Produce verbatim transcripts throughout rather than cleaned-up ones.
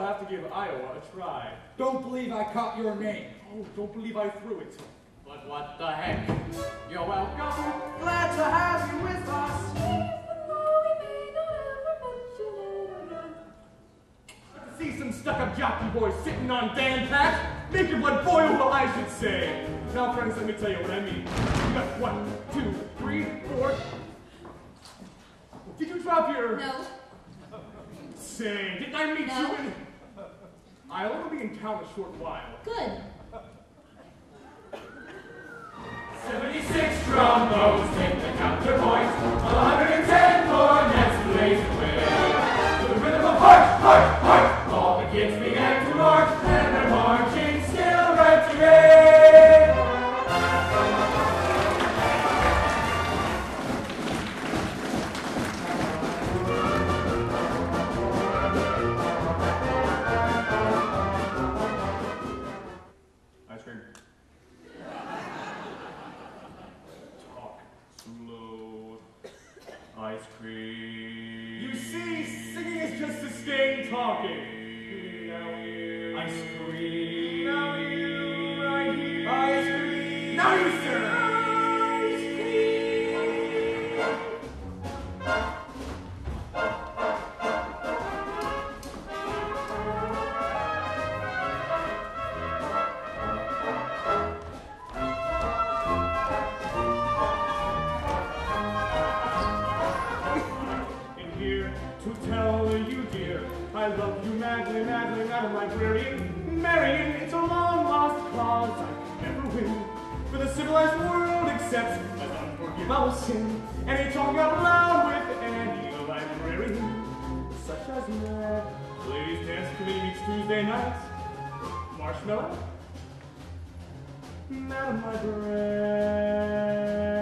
have to give Iowa a try. Don't believe I caught your name. Oh, don't believe I threw it. But what the heck? You're welcome. Glad to have you with us. See some stuck-up jockey boys sitting on Dan Patch? Make your blood boil, well, I should say. Now, friends, let me tell you what I mean. You got one, two, three, four. Did you drop your... No. Say, didn't I meet No. you in... I'll only be in town a short while. Good. seventy-six trombones take the counterpoint. one hundred ten cornets blaze away. To the rhythm of heart, heart, heart. All the kids began to march, and their marching still right today. Ice cream. Talk slow. Ice cream. You see, singing is just sustained talking. Now, ice cream. Now you, right here. Ice cream. Now you, sir. Ice cream. In here to tell you, dear, I love you madly, madly, madam librarian. Marion, it's a long lost cause I can never win. For the civilized world accepts as unforgivable sin. And he talked out loud with any librarian, such as Mad. Ladies' dance committee meets Tuesday nights. Marshmallow? Madam Librarian.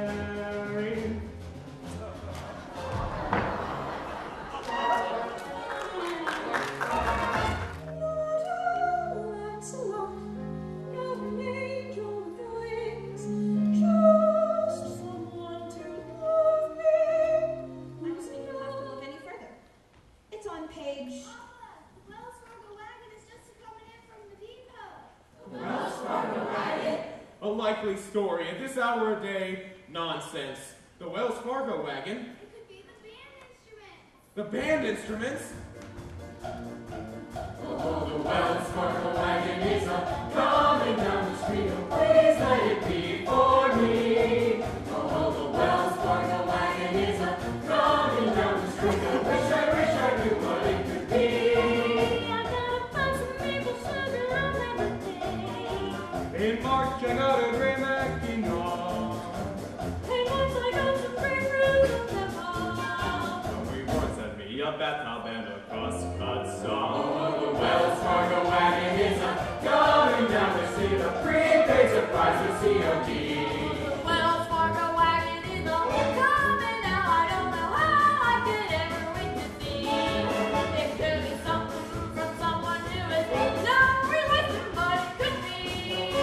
A likely story. At this hour a day, nonsense. The Wells Fargo wagon. It could be the band instruments. The band instruments? Oh, the Wells Fargo wagon is a coming down the street. Oh, please let it be for me. Oh, the Wells Fargo wagon is a coming down the street. I wish, I wish I knew what it could be. I gotta find some maple sugar on that day. In March, I got a gray Mackinac. Hey, once I got some free fruit on the farm. So we once had me a bathtub and a crosscut song. Oh, the Wells Fargo wagon is a coming down the street. A prepaid surprise with C O D. The Wells Fargo wagon is a coming now. I don't know how I could ever wait to see. It could be something from someone who has no real wisdom, but it could be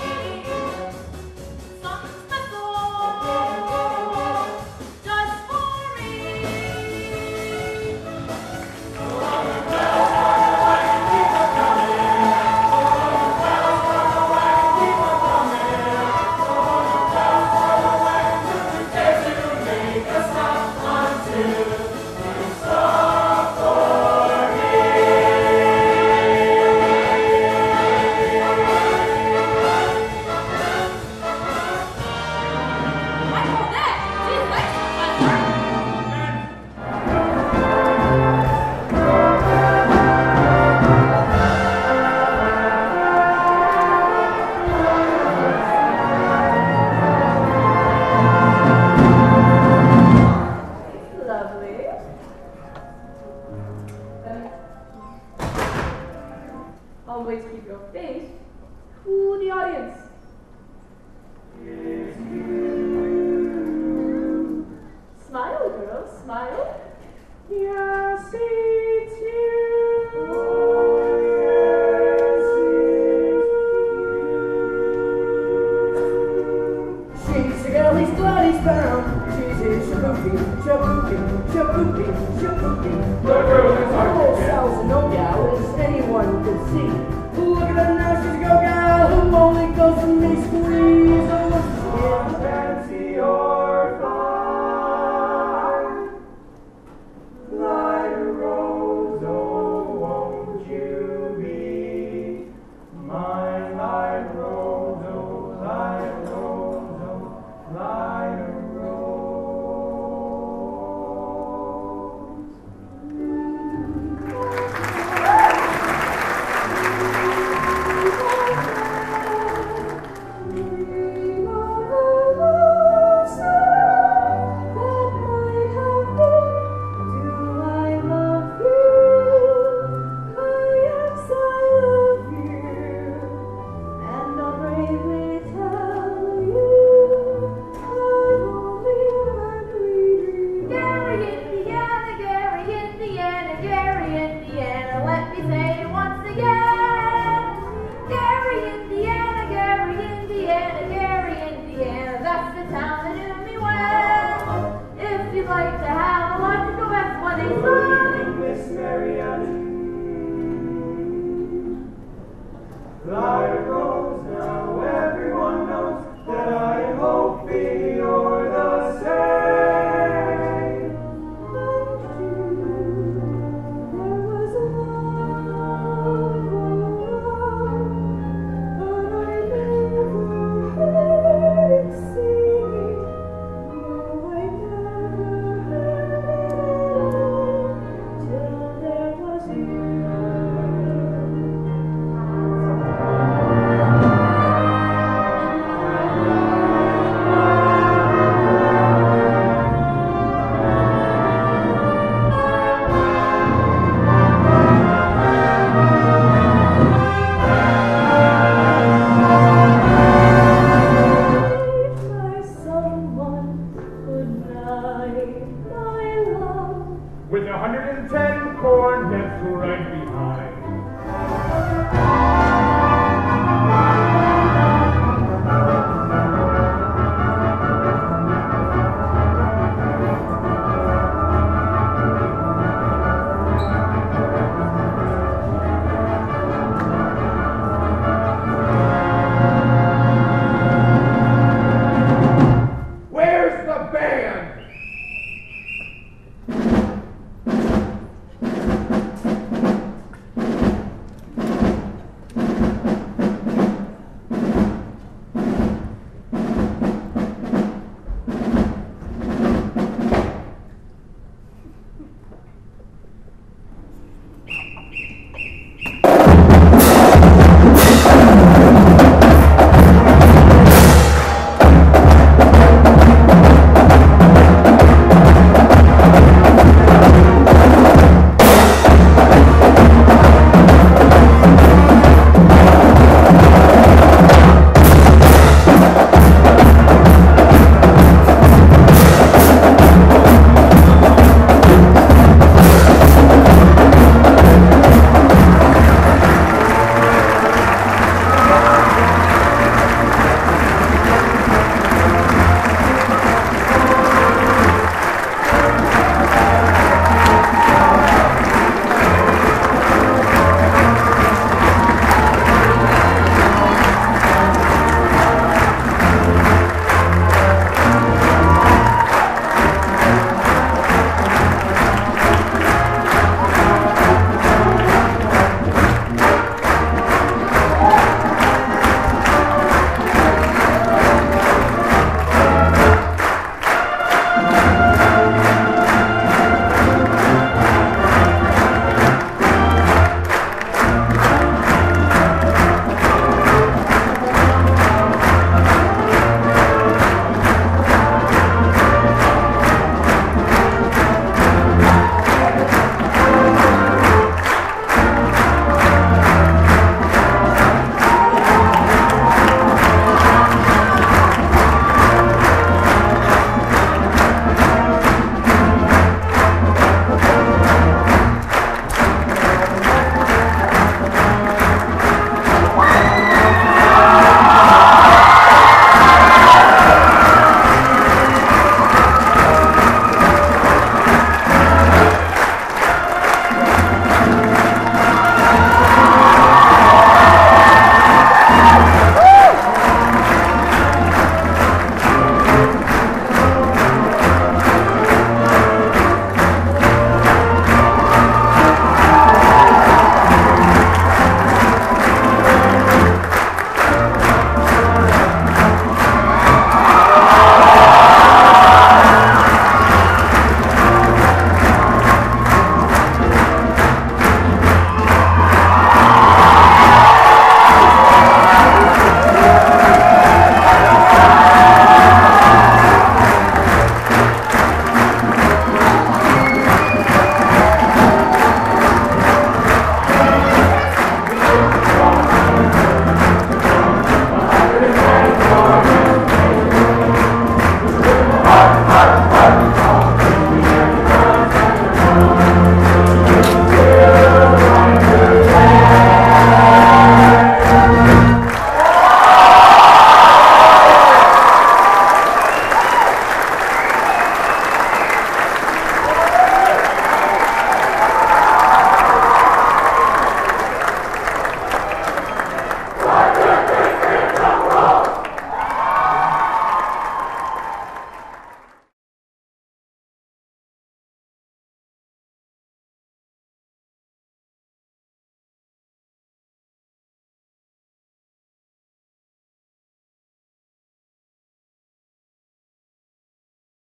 something special just for me. I know that. She's lovely. Always keep your face to the audience. Smile, girl, smile. Yes, it's you. Oh, yes, it's you. She's a girl, he's glad he's found. She's a shaboopy, shaboopy, shaboopy, shaboopy. The girl is hard to Oh, get. Sal's no gal is see. Look at her now, she's a go gal who only goes to me squeeze. Oh, what's the fancy or fly? Fly to Rose, oh, won't you be mine? Fly to Rose, oh, fly to Rose, oh, fly to Rose. With a hundred and ten cornets right